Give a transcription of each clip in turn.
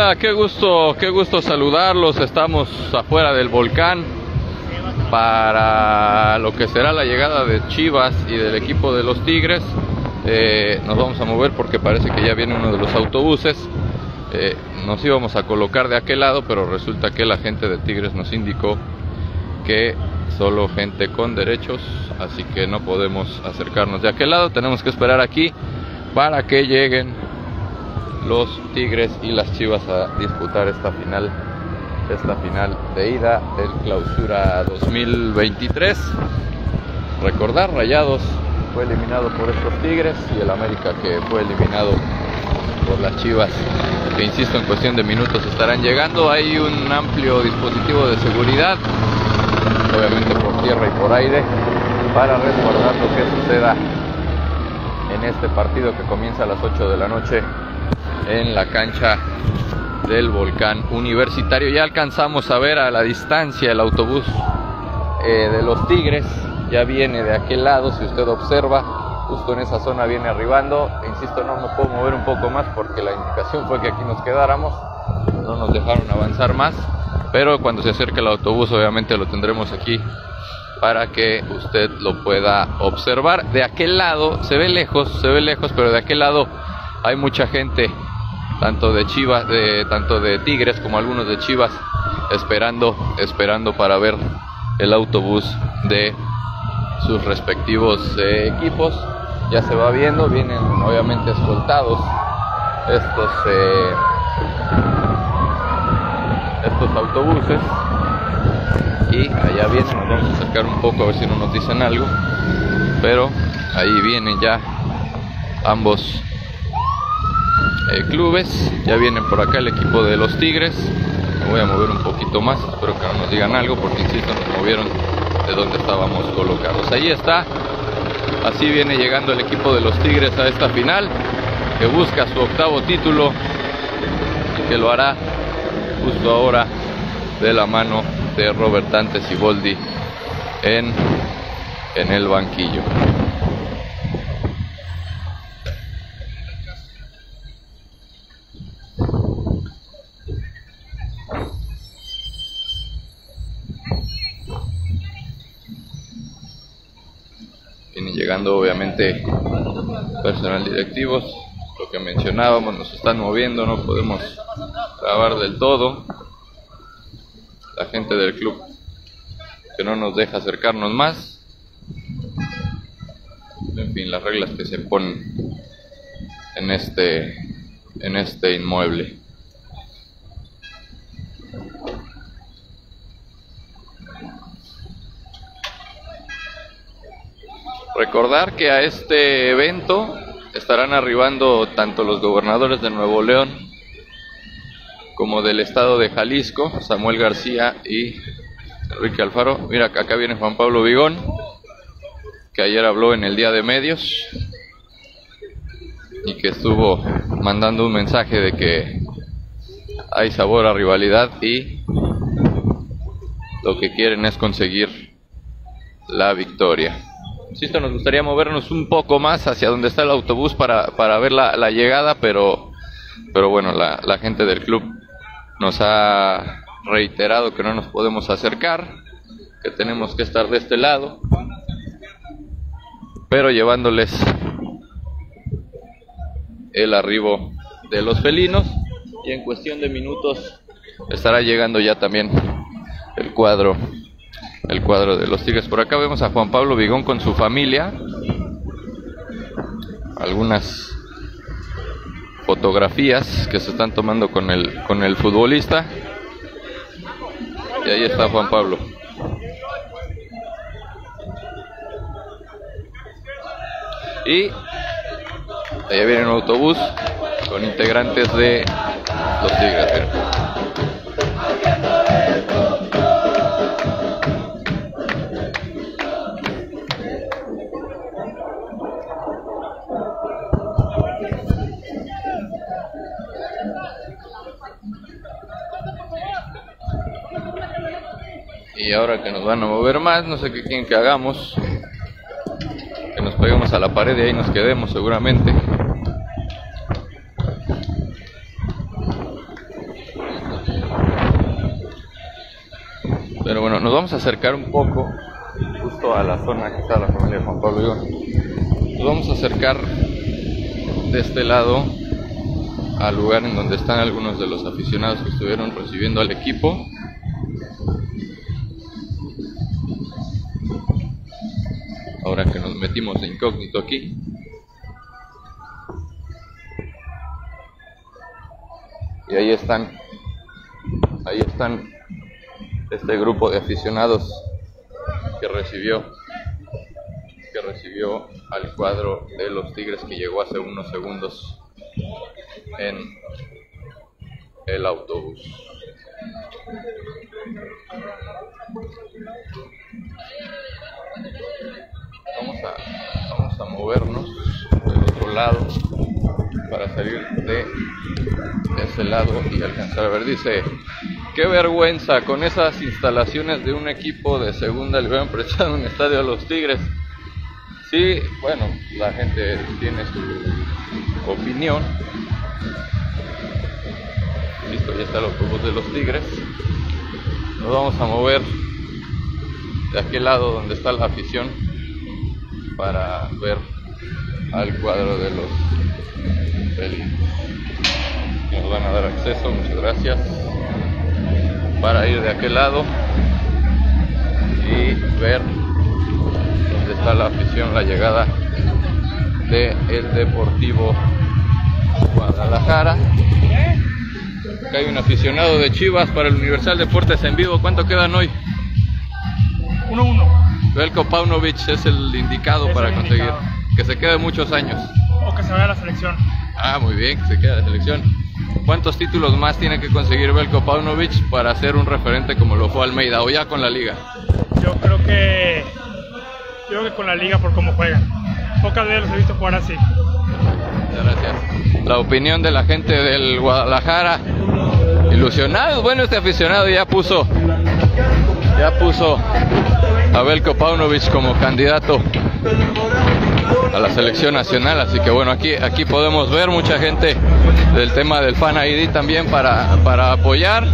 Hola, qué gusto saludarlos. Estamos afuera del volcán para lo que será la llegada de Chivas y del equipo de los Tigres. Nos vamos a mover porque parece que ya viene uno de los autobuses. Nos íbamos a colocar de aquel lado, pero resulta que la gente de Tigres nos indicó que solo gente con derechos, así que no podemos acercarnos de aquel lado. Tenemos que esperar aquí para que lleguen los Tigres y las Chivas a disputar esta final de ida del Clausura 2023. Recordar, Rayados fue eliminado por estos Tigres y el América que fue eliminado por las Chivas, que insisto, en cuestión de minutos estarán llegando. Hay un amplio dispositivo de seguridad, obviamente por tierra y por aire, para resguardar lo que suceda en este partido que comienza a las 8 de la noche en la cancha del Volcán Universitario. Ya alcanzamos a ver a la distancia el autobús de los Tigres. Ya viene de aquel lado, si usted observa, justo en esa zona viene arribando. Insisto, no me puedo mover un poco más porque la indicación fue que aquí nos quedáramos, no nos dejaron avanzar más, pero cuando se acerque el autobús obviamente lo tendremos aquí para que usted lo pueda observar. De aquel lado se ve lejos, pero de aquel lado hay mucha gente, tanto de Chivas, tanto de Tigres como algunos de Chivas, esperando para ver el autobús de sus respectivos equipos. Ya se va viendo, vienen obviamente escoltados estos autobuses, y allá vienen. Nos vamos a acercar un poco a ver si no nos dicen algo, pero ahí vienen ya ambos clubes. Ya vienen por acá el equipo de los Tigres. Me voy a mover un poquito más, espero que no nos digan algo porque insisto, nos movieron de donde estábamos colocados. Ahí está, así viene llegando el equipo de los Tigres a esta final, que busca su octavo título y que lo hará justo ahora de la mano de Robert Dante Siboldi en el banquillo. Vienen llegando obviamente personal directivos, lo que mencionábamos, nos están moviendo, no podemos grabar del todo. La gente del club que no nos deja acercarnos más. En fin, las reglas que se ponen en este inmueble. Recordar que a este evento estarán arribando tanto los gobernadores de Nuevo León como del estado de Jalisco, Samuel García y Enrique Alfaro. Mira, acá viene Juan Pablo Vigón, que ayer habló en el Día de Medios y que estuvo mandando un mensaje de que hay sabor a rivalidad y lo que quieren es conseguir la victoria. Insisto, nos gustaría movernos un poco más hacia donde está el autobús para ver la llegada, pero bueno, la gente del club nos ha reiterado que no nos podemos acercar, que tenemos que estar de este lado, pero llevándoles el arribo de los felinos, y en cuestión de minutos estará llegando ya también el cuadro de los Tigres. Por acá vemos a Juan Pablo Vigón con su familia, algunas fotografías que se están tomando con el futbolista, y ahí está Juan Pablo. Y allá viene un autobús con integrantes de los Tigres. Y ahora que nos van a mover más, no sé qué quieren que hagamos, que nos peguemos a la pared y ahí nos quedemos seguramente. Pero bueno, nos vamos a acercar un poco justo a la zona que está la familia Juan Pablo Iván. Nos vamos a acercar de este lado al lugar en donde están algunos de los aficionados que estuvieron recibiendo al equipo. Ahora que nos metimos de incógnito aquí. Y ahí están este grupo de aficionados que recibió al cuadro de los Tigres, que llegó hace unos segundos en el autobús. Vamos a movernos del otro lado para salir de ese lado y alcanzar a ver. Dice: qué vergüenza, con esas instalaciones de un equipo de segunda le hubieran prestado un estadio a los Tigres. Sí, bueno, la gente tiene su opinión. Listo, ya está el autobús de los Tigres. Nos vamos a mover de aquel lado donde está la afición para ver al cuadro de los felinos. Nos van a dar acceso, muchas gracias, para ir de aquel lado y ver dónde está la afición, la llegada del Deportivo Guadalajara. Acá hay un aficionado de Chivas para el Universal Deportes en vivo. ¿Cuánto quedan hoy? 1-1. Veljko Paunovic es el indicado para conseguir que se quede muchos años. O que se vaya a la selección. Ah, muy bien, que se quede a la selección. ¿Cuántos títulos más tiene que conseguir Veljko Paunovic para ser un referente como lo fue Almeida, o ya con la liga? Yo creo que con la liga, por cómo juegan. Pocas veces los he visto jugar así. Muchas gracias. La opinión de la gente del Guadalajara. Ilusionados. Bueno, este aficionado ya puso a Veljko Paunovic como candidato a la selección nacional, así que bueno, aquí podemos ver mucha gente del tema del Fan ID también para apoyar.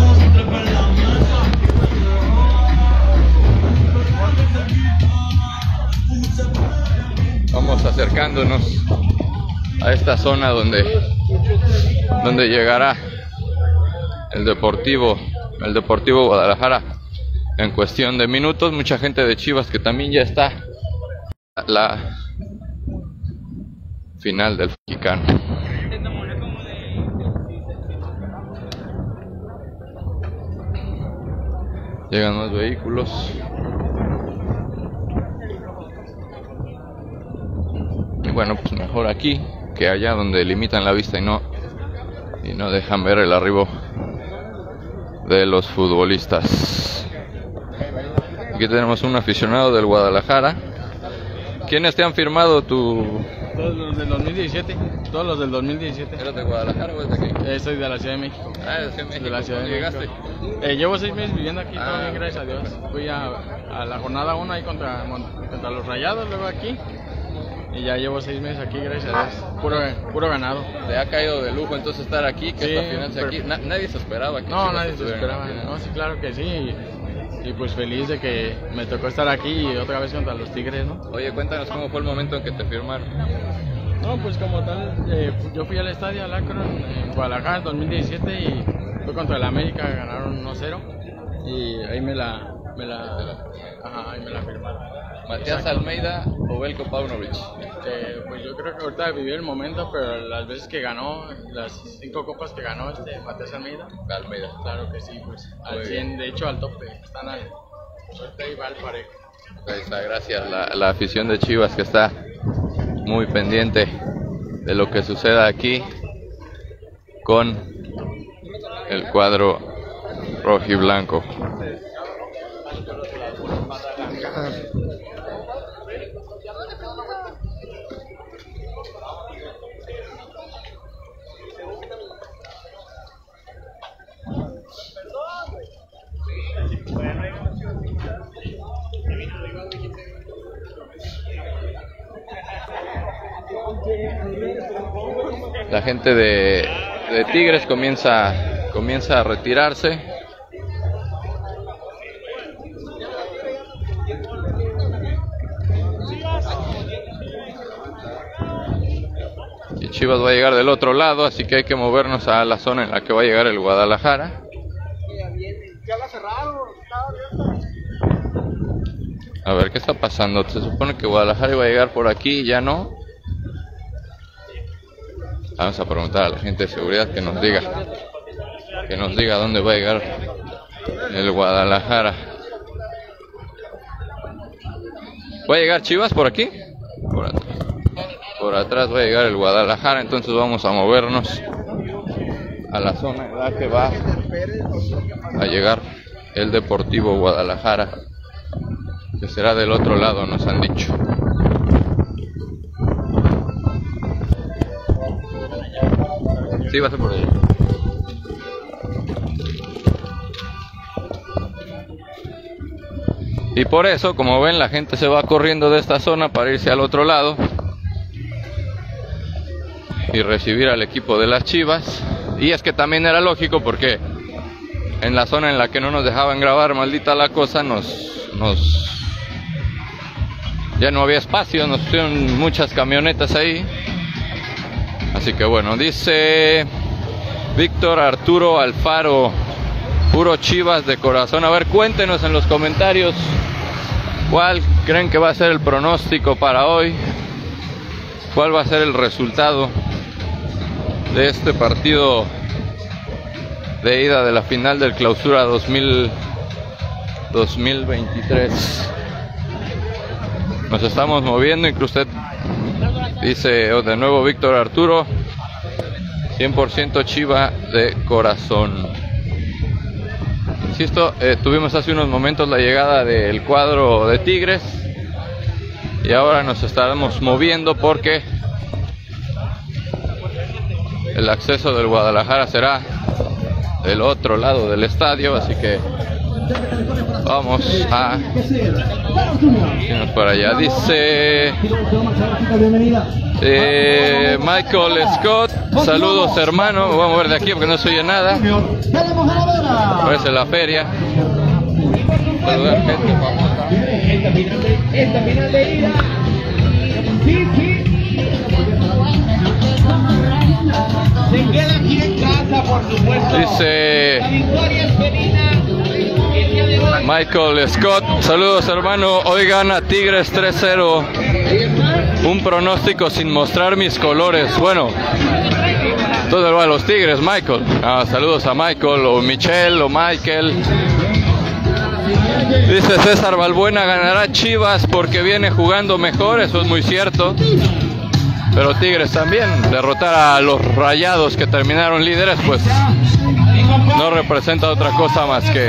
Vamos acercándonos a esta zona donde llegará el Deportivo Guadalajara en cuestión de minutos. Mucha gente de Chivas que también ya está la final del mexicano. Llegan más vehículos. Y bueno, pues mejor aquí que allá donde limitan la vista y no dejan ver el arribo de los futbolistas. Aquí tenemos un aficionado del Guadalajara. ¿Quiénes te han firmado tu...? Todos los del 2017. Todos los del 2017. ¿Eres de Guadalajara o es de aquí? Soy de la Ciudad de México. Ah, de la Ciudad de México. De la Ciudad de ¿Llegaste? México. Llevo 6 meses viviendo aquí, todo bien, gracias a Dios. Fui a la jornada 1 ahí contra los Rayados, luego aquí. Y ya llevo 6 meses aquí, gracias a Dios. Puro ganado. Te ha caído de lujo entonces estar aquí, que Sí, esta final sea aquí. Nadie se esperaba que No, Chivas nadie se estuviera esperaba. en la final. No, sí, claro que sí. Y pues feliz de que me tocó estar aquí y otra vez contra los Tigres, ¿no? Oye, cuéntanos cómo fue el momento en que te firmaron. No, pues como tal, yo fui al estadio al Akron en Guadalajara en 2017 y fue contra el América, ganaron 1-0 y ahí me la firmaron. ¿Matías Almeida o Veljko Paunovic? Pues yo creo que ahorita viví el momento, pero las veces que ganó, las 5 copas que ganó Matías Almeida, claro que sí, pues al 100, de hecho al tope, están al ahorita y va al parejo. Ahí está, gracias. La afición de Chivas que está muy pendiente de lo que suceda aquí con el cuadro rojiblanco. La gente de Tigres comienza a retirarse. Chivas va a llegar del otro lado, así que hay que movernos a la zona en la que va a llegar el Guadalajara. A ver, ¿qué está pasando? Se supone que Guadalajara iba a llegar por aquí, ya no. Vamos a preguntar a la gente de seguridad que nos diga dónde va a llegar el Guadalajara. ¿Va a llegar Chivas por aquí? Por atrás va a llegar el Guadalajara, entonces vamos a movernos a la zona en la que va a llegar el Deportivo Guadalajara, que será del otro lado, nos han dicho. Sí, va a ser por ahí. Y por eso, como ven, la gente se va corriendo de esta zona para irse al otro lado y recibir al equipo de las Chivas. Y es que también era lógico, porque en la zona en la que no nos dejaban grabar, maldita la cosa, ya no había espacio, nos pusieron muchas camionetas ahí. Así que bueno, dice Víctor Arturo Alfaro, puro Chivas de corazón. A ver, cuéntenos en los comentarios cuál creen que va a ser el pronóstico para hoy, cuál va a ser el resultado de este partido de ida de la final del Clausura 2023. Nos estamos moviendo, incluso usted dice de nuevo Víctor Arturo, 100% Chiva de corazón. Insisto, tuvimos hace unos momentos la llegada del cuadro de Tigres y ahora nos estamos moviendo porque el acceso del Guadalajara será del otro lado del estadio, así que vamos a irnos para allá. Dice Michael Scott, saludos hermano. Me voy a mover de aquí porque no se oye nada. Parece la feria. Saludar gente famosa. Esta final de ida. Se queda aquí en casa, por supuesto. Dice Michael Scott, saludos hermano, hoy gana Tigres 3-0, un pronóstico sin mostrar mis colores. Bueno, todo va a los Tigres, Michael. Saludos a Michael, o Michelle, o Michael. Dice César Balbuena, ganará Chivas porque viene jugando mejor, eso es muy cierto. Pero Tigres también, derrotar a los Rayados que terminaron líderes, pues no representa otra cosa más que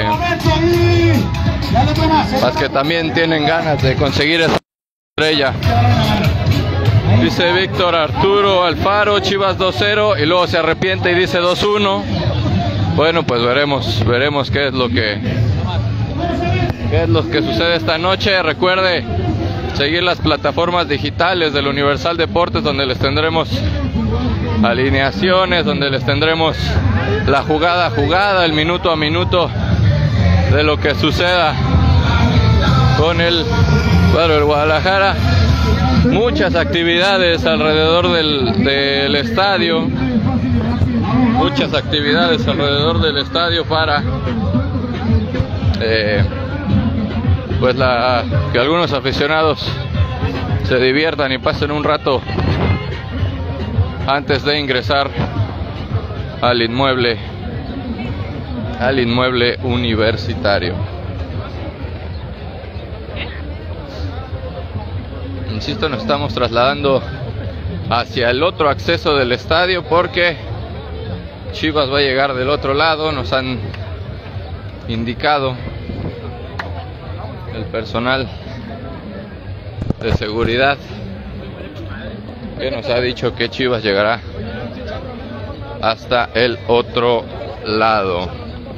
también tienen ganas de conseguir esa estrella. Dice Víctor Arturo Alfaro, Chivas 2-0 y luego se arrepiente y dice 2-1. Bueno, pues veremos qué es lo que sucede esta noche. Recuerde seguir las plataformas digitales del Universal Deportes, donde les tendremos alineaciones, donde les tendremos la jugada a jugada, el minuto a minuto de lo que suceda con el cuadro del Guadalajara. Muchas actividades alrededor del estadio, muchas actividades alrededor del estadio para pues que algunos aficionados se diviertan y pasen un rato antes de ingresar al inmueble universitario. Insisto, nos estamos trasladando hacia el otro acceso del estadio porque Chivas va a llegar del otro lado, nos han indicado el personal de seguridad que nos ha dicho que Chivas llegará hasta el otro lado.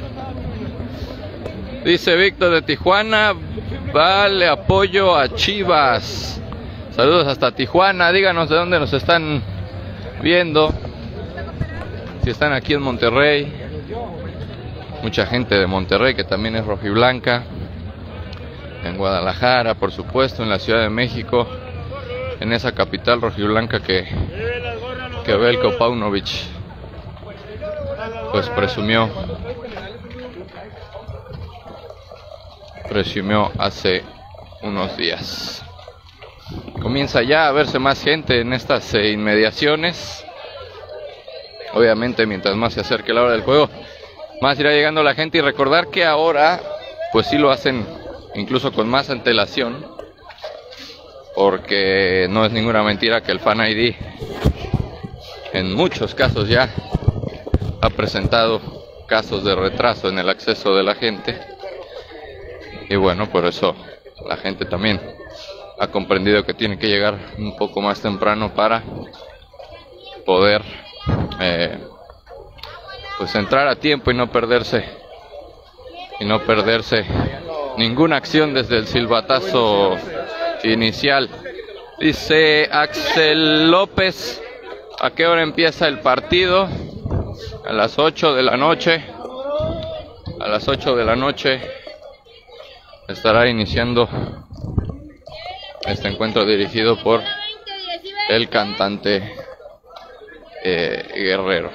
Dice Víctor de Tijuana, vale apoyo a Chivas. Saludos hasta Tijuana, díganos de dónde nos están viendo, si están aquí en Monterrey. Mucha gente de Monterrey que también es rojiblanca. En Guadalajara, por supuesto, en la Ciudad de México, en esa capital rojiblanca que que Veljko Paunovic pues presumió hace unos días. Comienza ya a verse más gente en estas inmediaciones. Obviamente mientras más se acerque la hora del juego, más irá llegando la gente. Y recordar que ahora pues sí lo hacen incluso con más antelación, porque no es ninguna mentira que el Fan ID en muchos casos ya ha presentado casos de retraso en el acceso de la gente. Y bueno, por eso la gente también ha comprendido que tiene que llegar un poco más temprano para poder pues entrar a tiempo y no perderse ninguna acción desde el silbatazo inicial. Dice Axel López, ¿a qué hora empieza el partido? A las 8 de la noche. A las 8 de la noche estará iniciando este encuentro dirigido por el cantante Guerrero.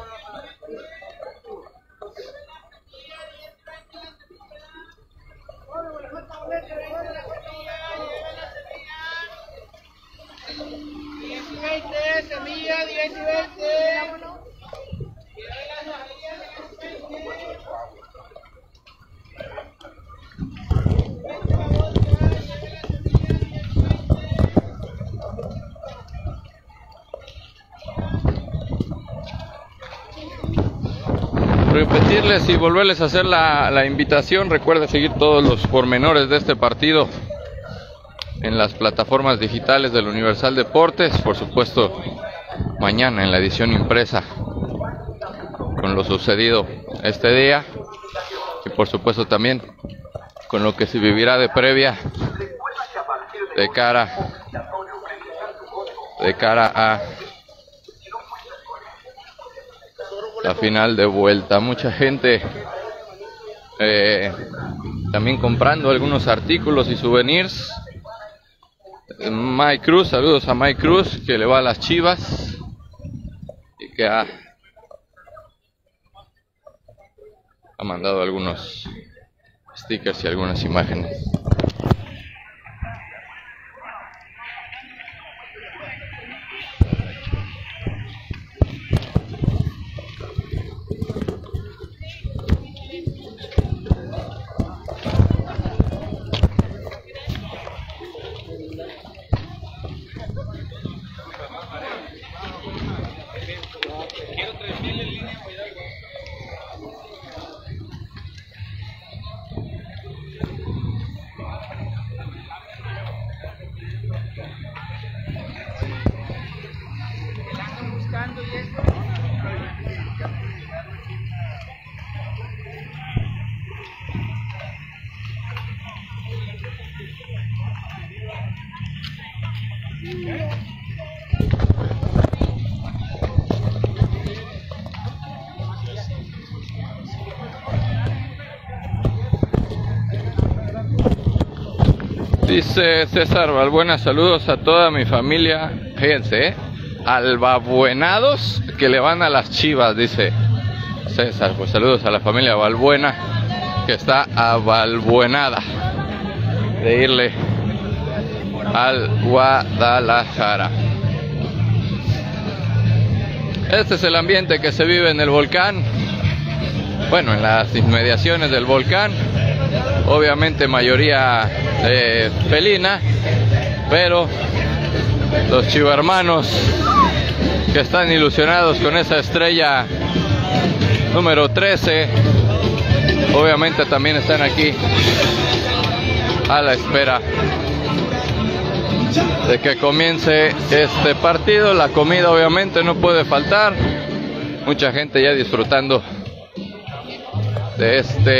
Repetirles y volverles a hacer la invitación. Recuerda seguir todos los pormenores de este partido en las plataformas digitales del Universal Deportes. Por supuesto, mañana en la edición impresa con lo sucedido este día. Y por supuesto también con lo que se vivirá de previa de cara a la final de vuelta. Mucha gente también comprando algunos artículos y souvenirs. Mike Cruz, saludos a Mike Cruz, que le va a las Chivas y que ha mandado algunos stickers y algunas imágenes. Dice César Balbuena, saludos a toda mi familia, fíjense, albabuenados que le van a las Chivas, dice César. Pues saludos a la familia Balbuena, que está abalbuenada de irle al Guadalajara. Este es el ambiente que se vive en el volcán, bueno, en las inmediaciones del volcán. Obviamente mayoría felina, pero los chivermanos que están ilusionados con esa estrella número 13, obviamente también están aquí a la espera de que comience este partido. La comida obviamente no puede faltar, mucha gente ya disfrutando de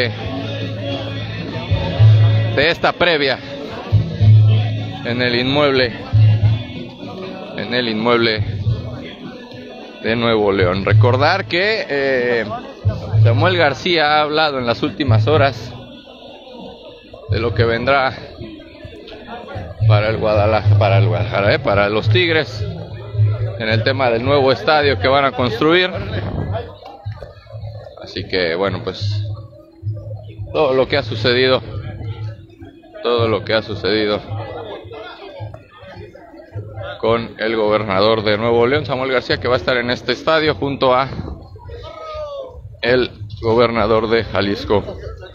esta previa en el inmueble de Nuevo León. Recordar que Samuel García ha hablado en las últimas horas de lo que vendrá para el Guadalajara, para los Tigres en el tema del nuevo estadio que van a construir. Así que bueno, pues todo lo que ha sucedido con el gobernador de Nuevo León, Samuel García, que va a estar en este estadio junto a el gobernador de Jalisco.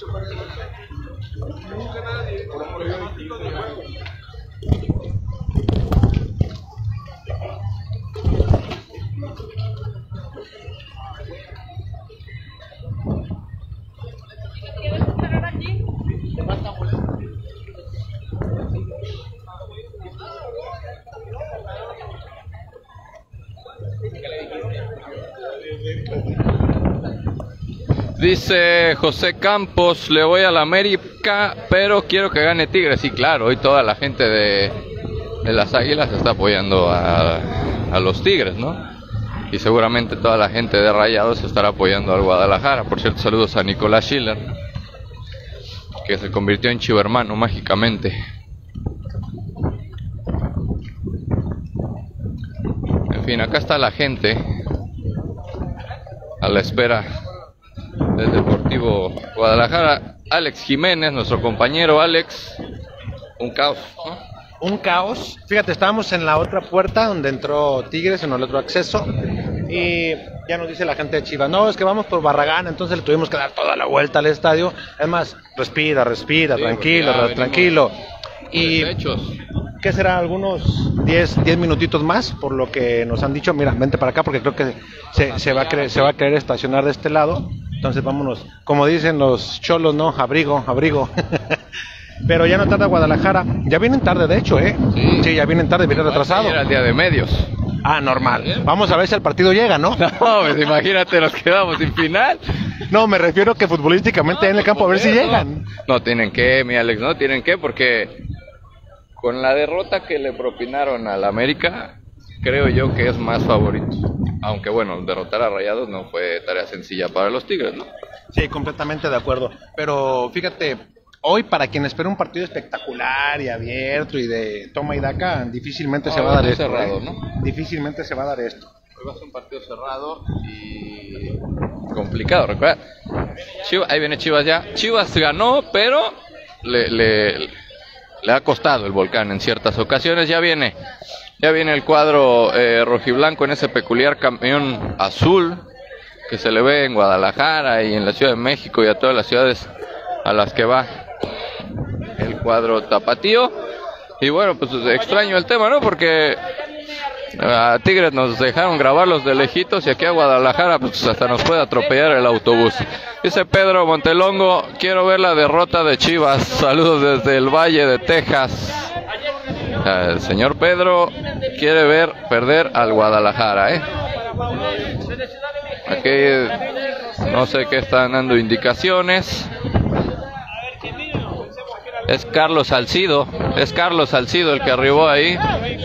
Dice José Campos, le voy a la América, pero quiero que gane Tigres. Sí, claro, hoy toda la gente de las Águilas está apoyando a los Tigres, ¿no? Y seguramente toda la gente de Rayados estará apoyando al Guadalajara. Por cierto, saludos a Nicolás Schiller, que se convirtió en chivermano mágicamente. En fin, acá está la gente a la espera del Deportivo Guadalajara. Alex Jiménez, nuestro compañero. Alex, un caos, ¿no? Un caos. Fíjate, estábamos en la otra puerta donde entró Tigres, en el otro acceso, y ya nos dice la gente de Chivas, no, es que vamos por Barragán, entonces le tuvimos que dar toda la vuelta al estadio. Además, respira, sí, tranquilo. Y ¿qué será? Algunos 10 minutitos más, por lo que nos han dicho. Mira, vente para acá porque creo que se va a querer estacionar de este lado. Entonces vámonos, como dicen los cholos, ¿no? Abrigo. Pero ya no tarda Guadalajara. Ya vienen tarde, de hecho, ¿eh? Sí, ya vienen tarde, vienen retrasado. Era el día de medios. Ah, normal. Vamos a ver si el partido llega, ¿no? No, pues imagínate, nos quedamos sin final. No, me refiero que futbolísticamente en el campo a ver si llegan. No tienen que, mi Alex, no tienen que, porque con la derrota que le propinaron al América, creo yo que es más favorito. Aunque bueno, derrotar a Rayados no fue tarea sencilla para los Tigres, ¿no? Sí, completamente de acuerdo. Pero fíjate, hoy para quien espera un partido espectacular y abierto y de toma y daca, difícilmente se va a dar esto. Cerrado, ¿no? Difícilmente se va a dar esto. Hoy va a ser un partido cerrado y complicado. Recuerda, ahí viene Chivas ya. Chivas ganó, pero le ha costado el volcán en ciertas ocasiones. Ya viene el cuadro rojiblanco en ese peculiar camión azul que se le ve en Guadalajara y en la Ciudad de México y a todas las ciudades a las que va el cuadro tapatío. Y bueno, pues extraño el tema, ¿no? Porque a Tigres nos dejaron grabarlos de lejitos y aquí a Guadalajara pues hasta nos puede atropellar el autobús. Dice Pedro Montelongo, quiero ver la derrota de Chivas. Saludos desde el Valle de Texas. El señor Pedro quiere ver perder al Guadalajara, ¿eh? Aquí no sé qué están dando indicaciones. Es Carlos Salcido el que arribó ahí.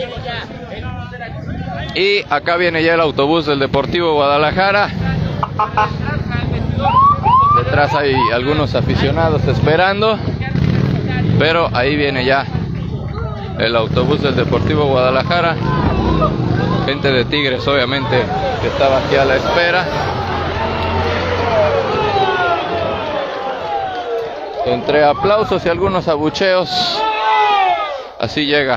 Y acá viene ya el autobús del Deportivo Guadalajara. Detrás hay algunos aficionados esperando, pero ahí viene ya el autobús del Deportivo Guadalajara. Gente de Tigres, obviamente, que estaba aquí a la espera. Entre aplausos y algunos abucheos, así llega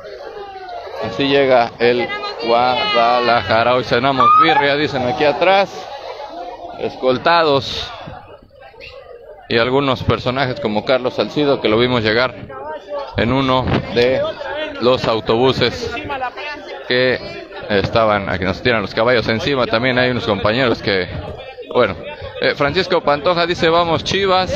el Guadalajara. Hoy cenamos birria, dicen aquí atrás, escoltados, y algunos personajes como Carlos Salcido, que lo vimos llegar en uno de los autobuses que estaban aquí, nos tiran los caballos encima. También hay unos compañeros que, bueno, Francisco Pantoja dice vamos Chivas.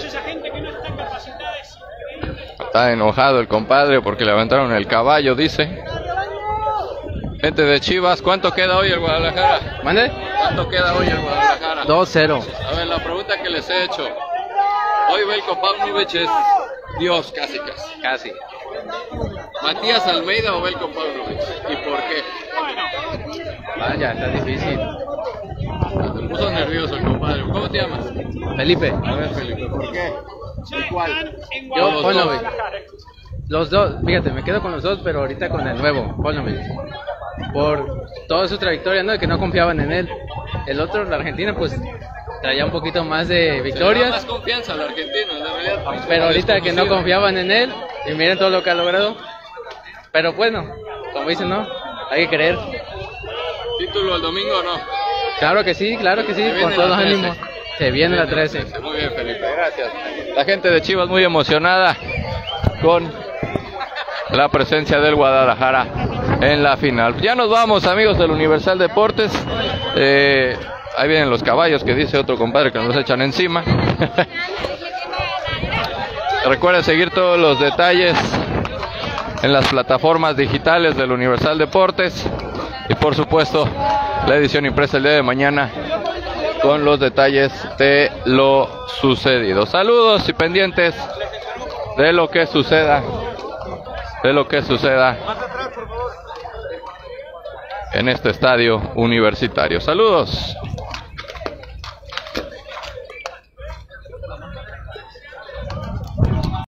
Está enojado el compadre porque levantaron el caballo, dice. Gente de Chivas, ¿cuánto queda hoy el Guadalajara? ¿Mande? ¿Cuánto queda hoy el Guadalajara? 2-0. A ver, la pregunta que les he hecho. Hoy Veljko Paunovic es Dios, casi. ¿Matías Almeida o Veljko Paunovic? ¿Y por qué? Vaya, está difícil. Te puso nervioso el compadre. ¿Cómo te llamas? Felipe. A ver, Felipe, ¿por qué? ¿Cuál? Yo, Paunovic. Los dos, fíjate, me quedo con los dos, pero ahorita con el nuevo, Paunovic. por toda su trayectoria, ¿no? De que no confiaban en él. El otro, la Argentina, pues traía un poquito más de victorias. Más confianza al argentino, en realidad. Pero ahorita que no confiaban en él, y miren todo lo que ha logrado. Pero bueno, como dicen, ¿no? Hay que creer. ¿Título el domingo o no? Claro que sí, con todos los ánimos. Se viene la 13. Muy bien, Felipe, gracias. La gente de Chivas muy emocionada con la presencia del Guadalajara en la final. Ya nos vamos, amigos del Universal Deportes. Ahí vienen los caballos, que dice otro compadre que nos echan encima. Recuerden seguir todos los detalles en las plataformas digitales del Universal Deportes y por supuesto la edición impresa el día de mañana con los detalles de lo sucedido. Saludos y pendientes de lo que suceda en este estadio universitario. Saludos.